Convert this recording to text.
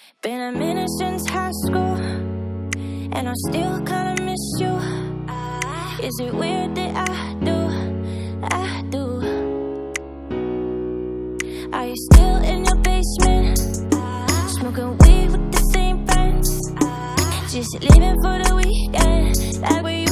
Been a minute since high school, and I still kinda miss you. Is it weird that I do? Are you still in your basement, smoking weed with the same friends, just leaving for the weekend, like where you